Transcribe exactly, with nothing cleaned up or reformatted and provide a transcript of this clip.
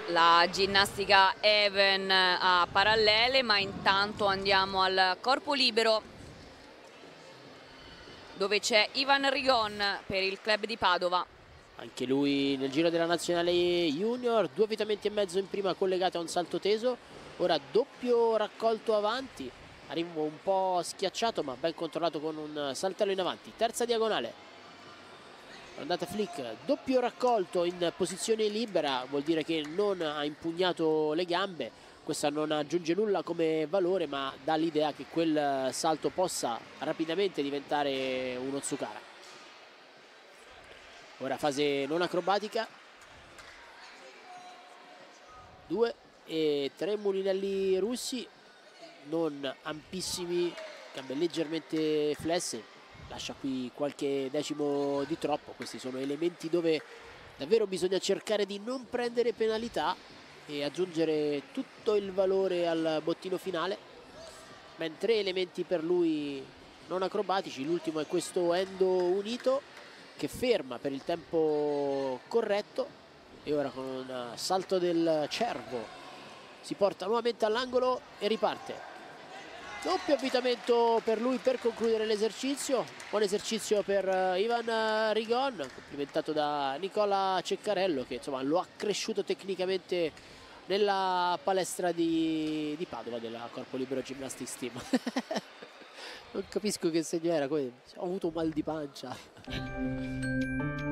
la ginnastica even a parallele, ma intanto andiamo al corpo libero dove c'è Ivan Rigon per il club di Padova. Anche lui nel giro della nazionale junior, due avvitamenti e mezzo in prima collegati a un salto teso, ora doppio raccolto avanti, arrivo un po' schiacciato ma ben controllato con un saltello in avanti, terza diagonale. Andata flick, doppio raccolto in posizione libera, vuol dire che non ha impugnato le gambe, questa non aggiunge nulla come valore ma dà l'idea che quel salto possa rapidamente diventare uno Otsukara. Ora fase non acrobatica, due e tre mulinelli russi, non ampissimi, gambe leggermente flesse. Lascia qui qualche decimo di troppo, questi sono elementi dove davvero bisogna cercare di non prendere penalità e aggiungere tutto il valore al bottino finale. Ben tre elementi per lui non acrobatici, l'ultimo è questo endo unito che ferma per il tempo corretto e ora con un salto del cervo si porta nuovamente all'angolo e riparte. Doppio avvitamento per lui per concludere l'esercizio. Buon esercizio per Ivan Rigon, complimentato da Nicola Ceccarello che insomma lo ha cresciuto tecnicamente nella palestra di, di Padova della Corpo Libero Gymnastics Team. Non capisco che segno era, ho avuto un mal di pancia.